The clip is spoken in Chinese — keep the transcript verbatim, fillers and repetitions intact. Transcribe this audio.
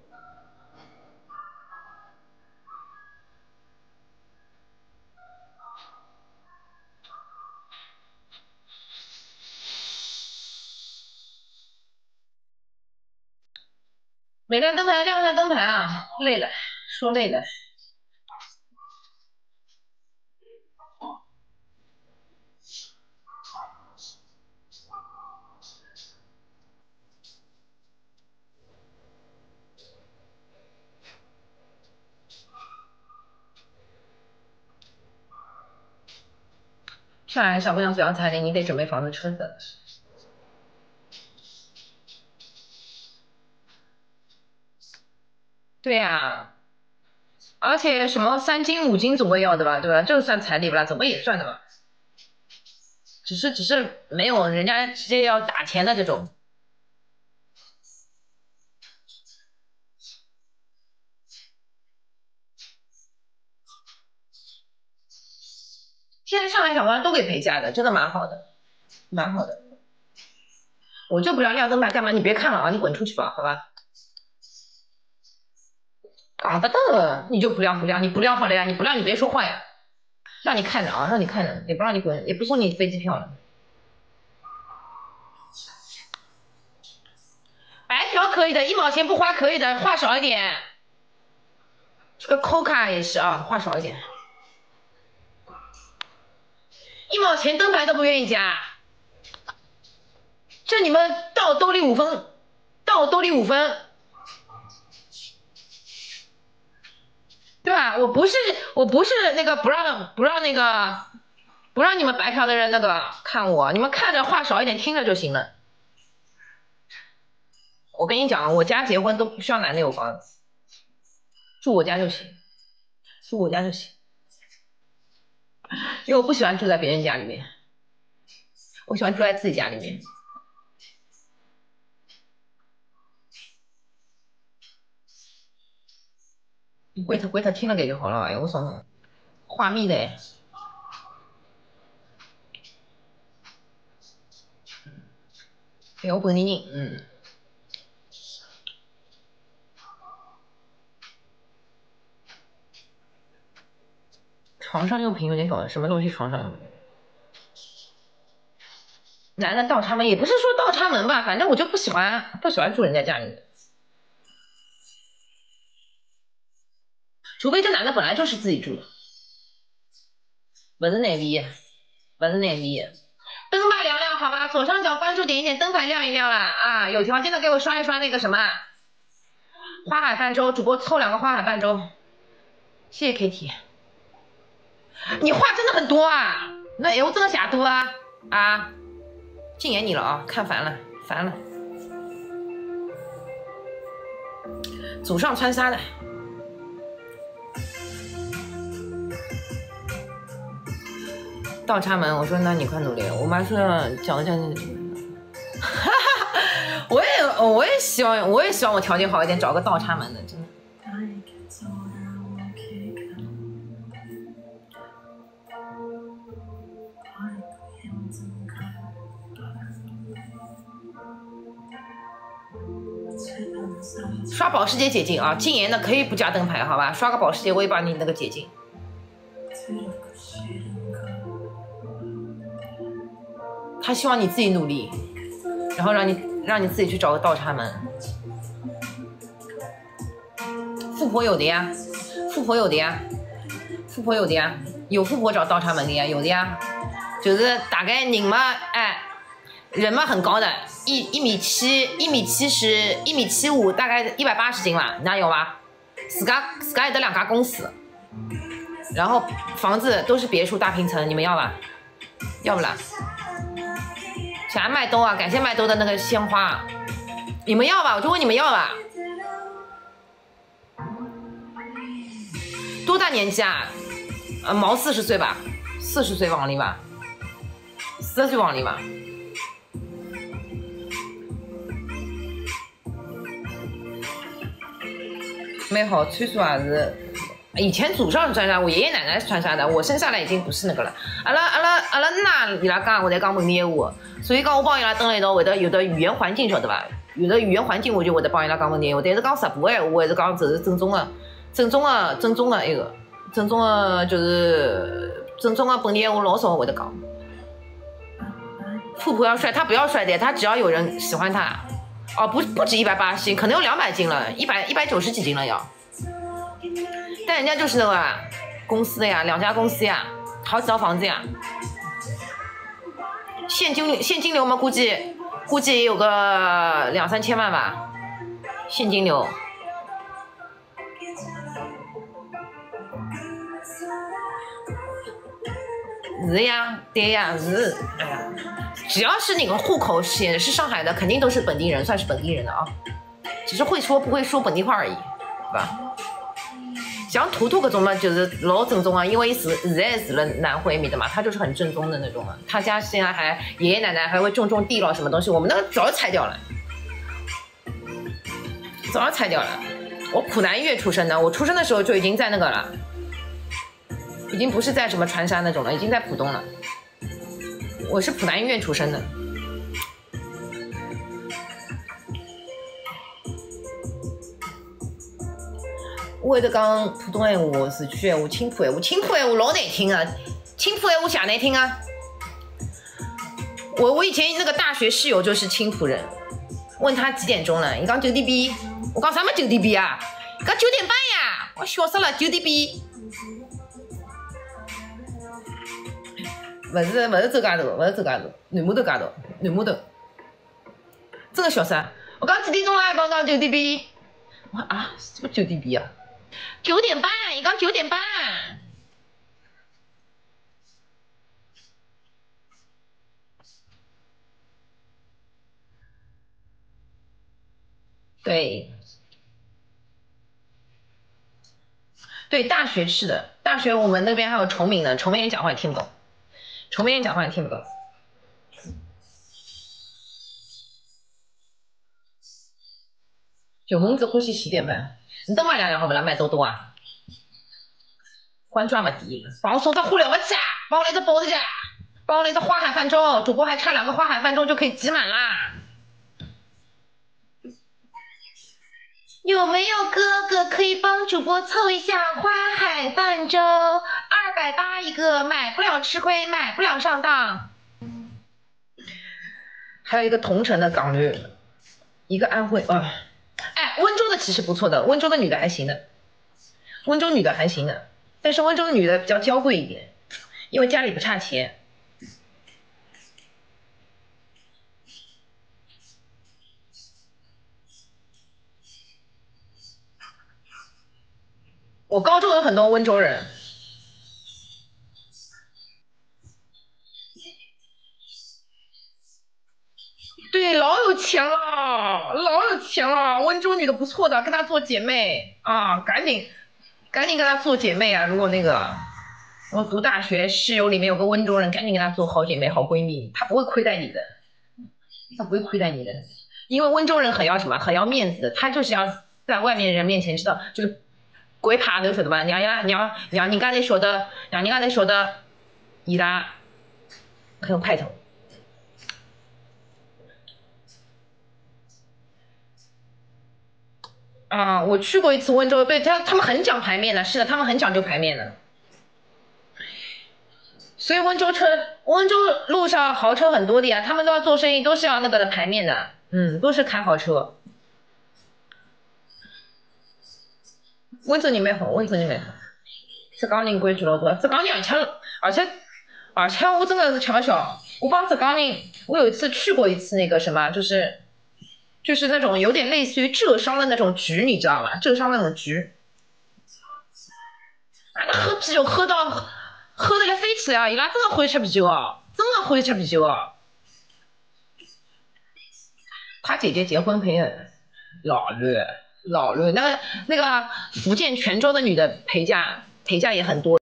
每个灯牌亮一下灯牌啊，累了，说累了。上海小姑娘不要彩礼，你得准备房子车子。对呀、啊，而且什么三金五金总归要的吧，对吧？这个算彩礼不啦？怎么也算的吧？只是只是没有人家直接要打钱的这种。现在上海小姑娘都给陪嫁的，真的蛮好的，蛮好的。我就不要亮灯牌干嘛？你别看了啊，你滚出去吧，好吧？搞不得，你就不亮不亮，你不亮好了呀，你不亮你别说话呀，让你看着啊，让你看着，也不让你滚，也不送你飞机票了。白条可以的，一毛钱不花可以的，话少一点。这个扣卡也是啊，话少一点。一毛钱灯牌都不愿意加，这你们到兜里五分，到兜里五分，对吧？我不是我不是那个不让不让那个不让你们白嫖的人那个看我，你们看着话少一点，听着就行了。我跟你讲，我家结婚都不需要男的有房子，住我家就行，住我家就行。因为我不喜欢住在别人家里面，我喜欢住在自己家里面。龟头龟头听了给就好了，哎，我操，画密的哎。哎，我本地人，嗯。床上用品有点搞什么东西？床上用品？男的倒插门也不是说倒插门吧，反正我就不喜欢不喜欢住人家家里面，除非这男的本来就是自己住的，不是哪逼，不是哪逼。灯牌亮亮好吧，左上角关注点一点，灯牌亮一亮啦啊！有条件的给我刷一刷那个什么花海泛舟，主播凑两个花海泛舟，谢谢 K T。你话真的很多啊，那我真的假多啊啊！禁言你了啊，看烦了烦了。祖上穿纱的。倒插门，我说那你快努力。我妈说讲讲，哈哈，我也我也希望我也希望我条件好一点，找个倒插门的，真的。刷保时捷解禁啊！禁言的可以不加灯牌，好吧？刷个保时捷，我也把你那个解禁。他希望你自己努力，然后让你让你自己去找个倒插门。富婆有的呀，富婆有的呀，富婆有的呀，有富婆找倒插门的呀，有的呀。就是大概人嘛，哎，人嘛很高的，一一米七，一米七十，一米七五，大概一百八十斤啦，哪有吧？自家自家有得两家公司，然后房子都是别墅大平层，你们要吧？要不啦？想要麦兜啊，感谢麦兜的那个鲜花，你们要吧？我就问你们要吧？多大年纪啊？呃，毛四十岁吧，四十岁往里吧，四十岁往里吧。没好穿啥子？以前祖上穿啥，我爷爷奶奶是穿啥的，我生下来已经不是那个了。阿拉阿拉阿拉那伊拉讲，我在讲本地话，所以讲我帮伊拉蹲了一道，会得有的语言环境晓得吧？ 有的语言环境我就会得帮伊拉讲问题，但是讲直播闲话，我还是讲就是正宗的、正宗的、正宗的一个、正宗的，就是正宗的本地闲话，老少会得讲。富婆要帅，他不要帅的，他只要有人喜欢他。哦，不不止一百八十斤，可能有两百斤了，一百一百九十几斤了要。但人家就是那个公司的呀，两家公司呀，好几套房子呀。现金现金流嘛，估计估计也有个两三千万吧，现金流。是呀，对呀，是，哎呀，只要是那个户口写的是上海的，肯定都是本地人，算是本地人的啊，只是会说不会说本地话而已，对吧？像图图搿种嘛，就是老正宗啊，因为是现在住了南汇面的嘛，他就是很正宗的那种嘛。他家现在还爷爷奶奶还会种种地了什么东西，我们那个早就拆掉了，早就拆掉了。我浦南医院出生的，我出生的时候就已经在那个了。已经不是在什么船山那种了，已经在浦东了。我是浦南医院出生的。我会得讲浦东闲话、市区闲话、青浦闲话，青浦闲话老难听啊，青浦闲话瞎难听啊。我我以前那个大学室友就是青浦人，问他几点钟了，你讲九点半，我讲什么九点半啊？讲九点半呀，我笑死了，九点半。不是不是周家头，不是周家头，南码头家头，南码头，真的笑死啊！我讲几点钟啦？刚刚九点半。我啊，什么九点半啊？九点半，你讲九点半。对，对，大学是的，大学我们那边还有崇明的，崇明人讲话也听不懂。崇明人讲话也听不懂。九红子欢喜十点半，你等我两两好不啦？买多多啊！关注没第一，帮我送只火疗不去啊！帮我来只包子去，帮我来只花海饭盅，主播还差两个花海饭盅就可以集满啦。有没有哥哥可以帮主播凑一下花海饭盅？二百八一个，买不了吃亏，买不了上当。还有一个同城的港女，一个安徽啊，哎，温州的其实不错的，温州的女的还行的，温州女的还行的，但是温州女的比较娇贵一点，因为家里不差钱。我高中有很多温州人。对，老有钱了，老有钱了，温州女的不错的，跟她做姐妹啊，赶紧赶紧跟她做姐妹啊！如果那个我读大学室友里面有个温州人，赶紧跟她做好姐妹、好闺蜜，她不会亏待你的，她不会亏待你的，因为温州人很要什么，很要面子的，他就是要在外面人面前知道，就是鬼怕都晓得吧？让让让让人家侪晓得，让人家侪晓得，伊拉很有派头。啊，我去过一次温州，对他他们很讲排面的，是的，他们很讲究排面的。所以温州车，温州路上豪车很多的呀，他们都要做生意，都是要那个的排面的，嗯，都是开豪车。温州人蛮好，温州人蛮好，浙江人规矩老多，浙江人而且而且而且我真的是吃不消，我帮浙江人，我有一次去过一次那个什么，就是。就是那种有点类似于浙商的那种局，你知道吗？浙商那种局，啊，那喝啤酒喝到喝的来飞起啊！伊拉真的会吃啤酒啊，真的会吃啤酒啊。他姐姐结婚陪的老绿老绿，那个那个福建泉州的女的陪嫁陪嫁也很多。